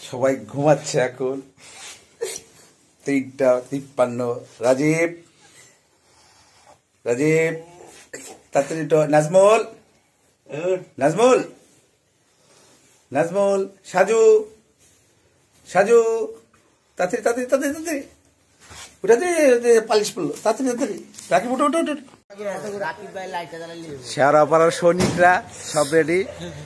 সবাই ঘুমাচ্ছে এখন 3:53। রাজীব রাজীব তাড়াতাড়ি তো নাজমুল নাজমুল নাজমুল সাজু সাজু তাড়াতাড়ি তাড়াতাড়ি তাড়াতাড়ি তাড়াতাড়ি উঠাতে পালিশ পড়লো তাড়াতাড়ি তাড়াতাড়ি রাকিব উঠো উঠো উঠো। শেওড়াপাড়ার সৈনিকরা সব রেডি।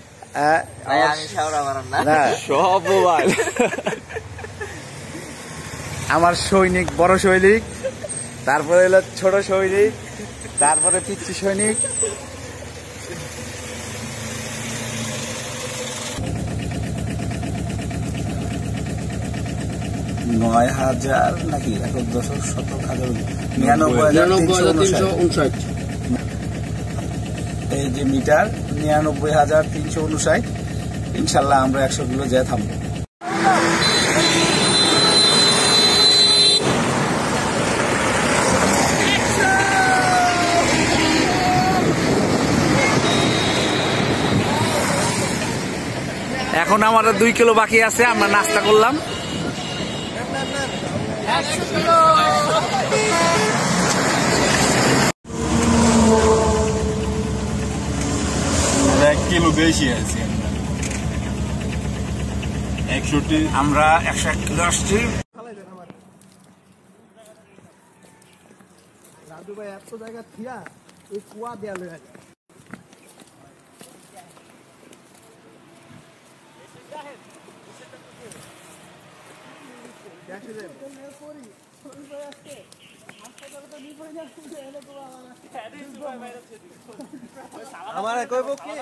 আমার সৈনিক বড় সৈনিক, তারপরে হলো ছোট সৈনিক, তারপরে পিচ্ছি সৈনিক। নয় হাজার নাকি 99,359। এই যে মিটার 99,359। ইনশাল্লাহ আমরা 100 কিলো যেয়ে থামবো। এখন আমাদের 2 কিলো বাকি আছে, আমরা নাস্তা করলাম। 1 কিলো বেশি আছে। 100 আমরা 101 কিলো আসছি। রাজু ভাই এত জায়গা থিয়া এই কুয়া দেয়া লয়ে যায়। আমার কইব কি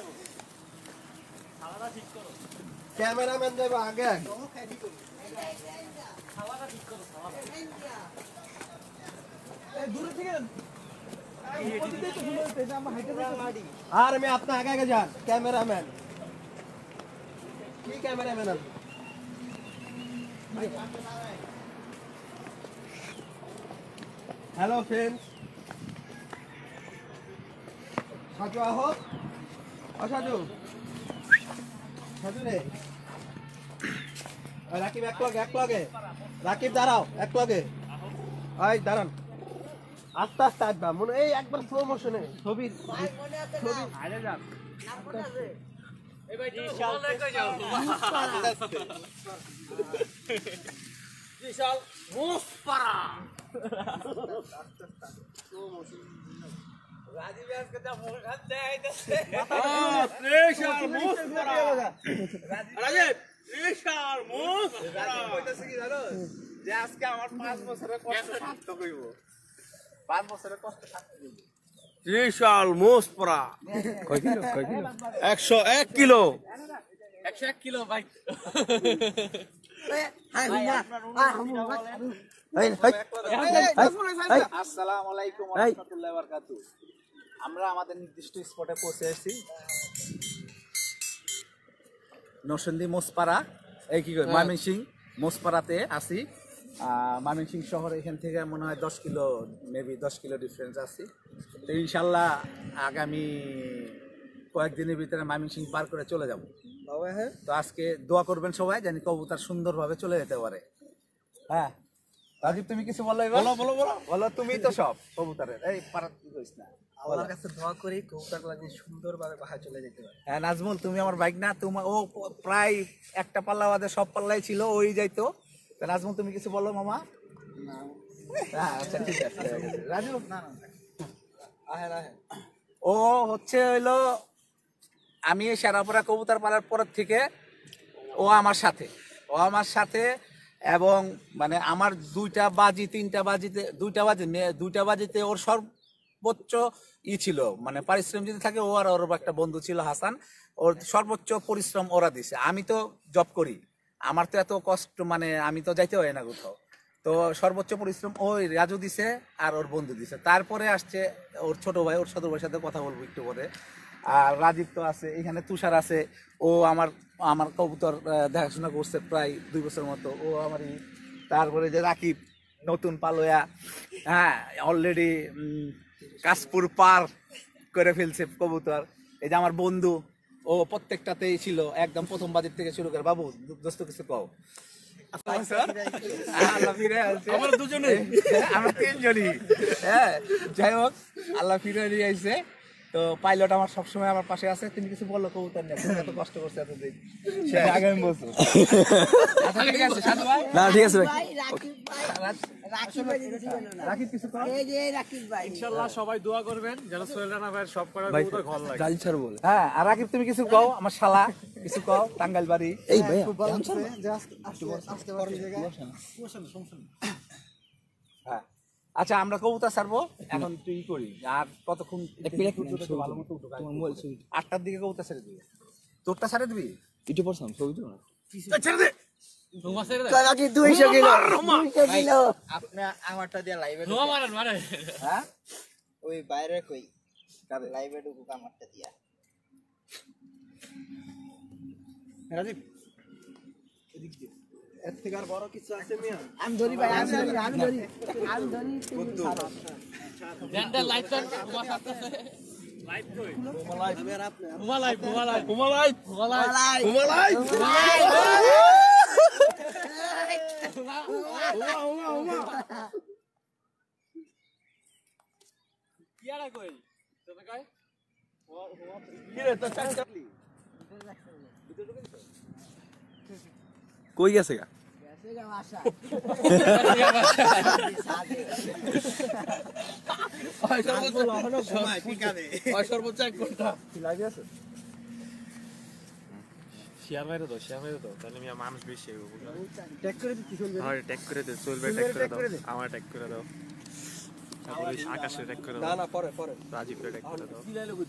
ক্যামেরাম্যান যাইব আগে আগে। আর আমি আপনি আগে আগে যান। ক্যামেরাম্যান কি ক্যামেরাম্যান আছে? হ্যালো ফ্রেন্ডস, সাজু আহো। সাজু সাজু রে রাকিব এক লগে রাকিব দাঁড়াও এক লগে। এই দাঁড়ান, আস্তে আস্তে আসবা মনে এই একবার স্লো মোশনে ছবি আরে যান। আজকে আমার 5 বছরের কষ্ট সার্থক হইব। 5 বছরের কষ্ট সার্থক হইব। বিশাল মোসপরা 101 কিলো 101 কিলো ভাই। আসসালামু আলাইকুম ওয়া রাহমাতুল্লাহি ওয়া বারাকাতুহু। আমরা আমাদের নির্দিষ্ট স্পটে পৌঁছে এসেছি, নরসিংদী মোসপাড়া, এই কি কয় ময়মনসিংহ মোসপাড়াতে আছি। ময়মনসিংহ শহর এখান থেকে মনে হয় 10 কিলো, মেবি 10 কিলো ডিফারেন্স আছে। তো ইনশাল্লাহ আগামী কয়েকদিনের ভিতরে ময়মনসিংহ পার করে চলে যাব। তো আজকে দোয়া করবেন সবাই, জানি কবুতর সুন্দরভাবে চলে যেতে পারে। হ্যাঁ রাজীব, তুমি কিছু বলো এবার? বলো তুমি তো সব কবুতরের এই পারা কি কইছ না। আল্লাহর কাছে দোয়া করি কবুতরগুলো যেন সুন্দরভাবে বাহায় চলে যেতে পারে। হ্যাঁ নাজমুল, তুমি আমার বাইক না, তোমার ও প্রায় একটা পাল্লা বাদে সব পাল্লাই ছিল, ওই যাইতো। নাজমুল তুমি কিছু বলো মামা? আচ্ছা ঠিক আছে। রাজু ও হচ্ছে হইলো আমি শেওড়াপাড়া কবুতর পালার পর থেকে ও আমার সাথে এবং মানে আমার 2টা বাজি 3টা বাজিতে 2টা বাজিতে ওর সর্বোচ্চ ছিল, মানে পরিশ্রম যদি থাকে ও আর ওর একটা বন্ধু ছিল হাসান, ওর সর্বোচ্চ পরিশ্রম ওরা দিছে। আমি তো জব করি, আমার তো এত কষ্ট, মানে আমি তো যাইতে হয় না কোথাও। তো সর্বোচ্চ পরিশ্রম ওই রাজু দিছে আর ওর বন্ধু দিছে। তারপরে আসছে ওর ছোট ভাই, ওর ছোট ভাইয়ের সাথে কথা বলবো একটু পরে। আর রাজীব তো আছে এখানে, তুষার আছে, ও আমার কবুতর দেখাশোনা করছে প্রায় 2 বছর মতো, ও আমারই। তারপরে যে রাকিব নতুন পালোয়া, হ্যাঁ অলরেডি কাশপুর পার করে ফেলছে কবুতর। এই যে আমার বন্ধু, ও প্রত্যেকটাতেই ছিল একদম প্রথম বাজির থেকে শুরু করে। বাবু দোস্ত কিছু কও। আমরা দুজনে, আমরা তিনজনই। হ্যাঁ, যাই হোক আল্লাহ ফিরে নিয়ে আইছে। তো পাইলট আমার সবসময় আমার পাশে আছে। তিনি কিছু বললো কবুতর নিয়ে, তুমি এত কষ্ট করছে এতদিন, সেটা আগামী বছর। আচ্ছা ঠিক আছে সাধু ভাই। না ঠিক আছে ভাই। রাকিব কিছু কও। ইনশাআল্লাহ সবাই দোয়া করবেন যেন সোহেল রানা ভাইয়ের সব করা কবুতর ঘর লাগে। গাড়ি ছাড় বলে। হ্যাঁ, আর রাকিব তুমি কিছু কও, আমার শালা কিছু কও, টাঙ্গাইল বাড়ি। এই ভাই হ্যাঁ আচ্ছা, আমরা কবুতর ছাড়বো এখন। তুই করি আর কতক্ষণ? ভালো মতো উঠো। 8টার দিকে কবুতর ছেড়ে দিবি। তোরটা ছেড়ে দিবি? ইটু পড়ছাম ছবি তো না। ছেড়ে দে। কাকি 200 কিলো। আপনি আমারটা দিয়ে লাইভে মারেন হ্যাঁ, ওই বাইরে কই লাইভে ঢুকু আমারটা দিয়া। রাজীব এদিক দিয়ে এর থেকে আর বড় কিছু আছে মিয়া? আমি ধরি ভাই, আমি ধরি তুমি ছাড়ো। জেন্ডার লাইভ টাইম তোমার সাথে লাইভ কই হুমা লাইভ কিয়ারা কই তোমরা কই কই গেছে গা? সর্বোচ্চ 1 ঘন্টা শেয়ার মেরে দাও তাহলে আমি মানুষ বেশি হইব। ট্যাগ করে দিতে চলবে। আর ট্যাগ করে দে, চলবে ট্যাগ করে দাও, আমার ট্যাগ করে দাও, তারপরে আকাশে ট্যাগ করে না দাও, না পরে রাজীব ট্যাগ করে দাও।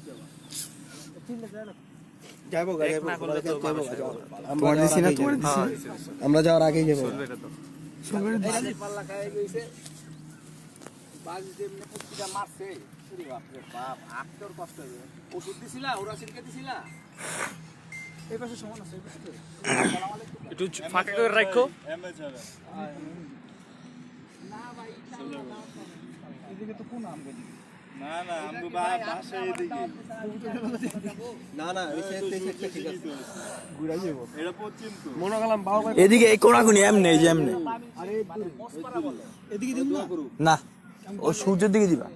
যাইবো ট্যাগ না করলে তো মানুষ আমরা দিছি না, তোমার দিছি। আমরা যাওয়ার আগেই যাবো। চলবে এটা তো পাল্লা খায় গইছে। বাজি যেমনে পুষ্টিটা মারছে, ওরে বাপ রে বাপ, আত্মর কষ্ট হবে। ওষুধ দিছিলা, ওরা সিলকে দিছিলা? এই পাশে সমান আছে, এই পাশে তো। একটু ফাঁকা করে রাখো। এদিকে তো কোন আম গদি? না না আমগো বাসা এদিকে। না ওই সাইডটা ঠিক আছে। ঘুরাই যাবো। এটা পশ্চিম তো। মনে গেলাম বাবা ভাই। এদিকে এই কোনাকুনি এমনি এই যে এমনি। আরে এদিকে দিন না। না ও সূর্যের দিকে দিবা।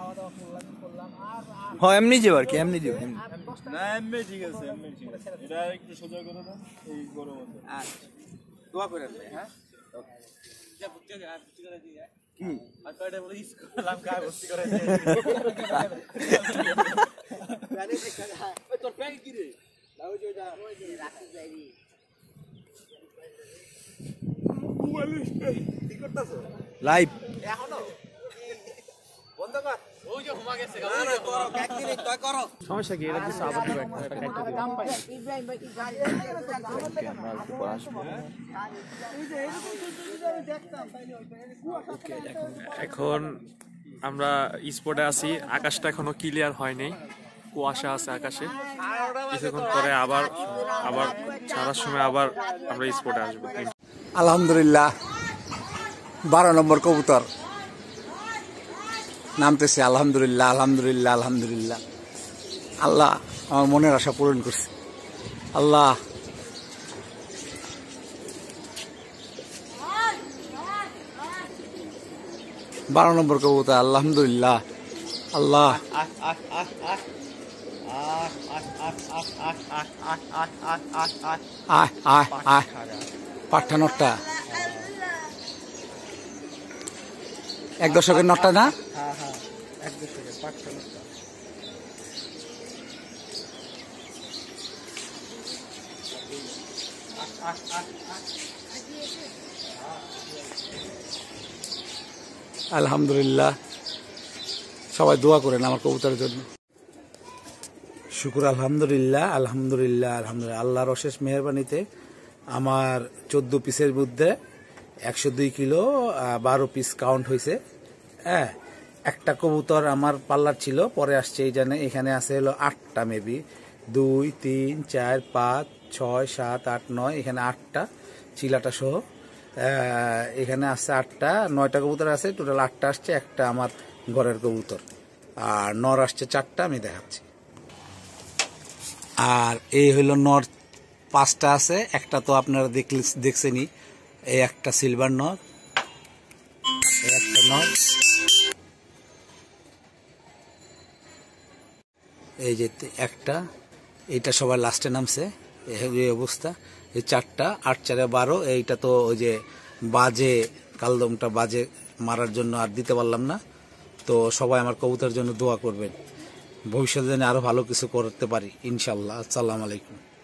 হ্যাঁ এমনি যাও আর কি, এমনি যাও এমনি। না এমনি ঠিক আছে, এমনি ঠিক আছে। এটা একটু সোজা করে দাও এই গরম আছে। আচ্ছা, দোয়া করে দে। হ্যাঁ কি আর কয়টা বলে ইসলাম কা ভর্তি করে দে। ওই তোর প্যাক কি রে? লাউ জয়টা ওই যে রাখি যাইবি। কি করতাছো? লাইভ এখনো বন্ধ কর। ওই যে হুমা গেছে না না করো, একদিন তুই করো। সমস্যা কি? এটা কিছু আবার দিবা একটা কাটতে দিবা। ইব্রাহিম ভাই কি গাড়ি এখন আমরা স্পটে আছি, আকাশটা এখনো ক্লিয়ার হয়নি, কুয়াশা আছে আকাশে। কিছুক্ষণ পরে আবার ছাড়ার সময় আবার আমরা স্পটে আসবো। আলহামদুলিল্লাহ 12 নম্বর কবুতর নামতেছে। আলহামদুলিল্লাহ আলহামদুলিল্লাহ আলহামদুলিল্লাহ। আল্লাহ আমার মনের আশা পূরণ করছে। আল্লাহ বারো নম্বর কবুতর। আলহামদুলিল্লাহ। আল্লাহ আয় আয় আয় পাঠা নটটা 1 দশকের নটটা না? হ্যাঁ 1 দশকের পাঁচটা নটটা। আলহামদুলিল্লাহ। সবাই দোয়া করেন আমার কবুতরের জন্য। শুকুর আলহামদুলিল্লাহ আলহামদুলিল্লাহ আলহামদুলিল্লাহ। আল্লাহর অশেষ মেহেরবানিতে আমার 14 পিসের মধ্যে 102 কিলো 12 পিস কাউন্ট হয়েছে। হ্যাঁ, একটা কবুতর আমার পাল্লার ছিল, পরে আসছে এই জানে। এখানে আছে হলো 8টা, মেবি 2 3 4 5 6 7 8 9, এখানে 8টা চিলাটা সহ। এখানে আসছে 8টা, 9টা কবুতর আছে টোটাল। 8টা আসছে, একটা আমার ঘরের কবুতর, আর নর আসছে 4টা। আমি দেখাচ্ছি। আর এই হইল নর 5টা আছে, একটা তো আপনারা দেখছেনই, এই একটা সিলভার নর, এই একটা নর, এই যে একটা, এইটা সবাই লাস্টে নামছে, এই অবস্থা। এই 4টা, 8 4 12, এইটা তো ওই যে বাজে কালদমটা বাজে মারার জন্য আর দিতে পারলাম না। তো সবাই আমার কবুতরের জন্য দোয়া করবেন, ভবিষ্যতে যেন আরো ভালো কিছু করতে পারি ইনশাল্লাহ। আসসালামু আলাইকুম।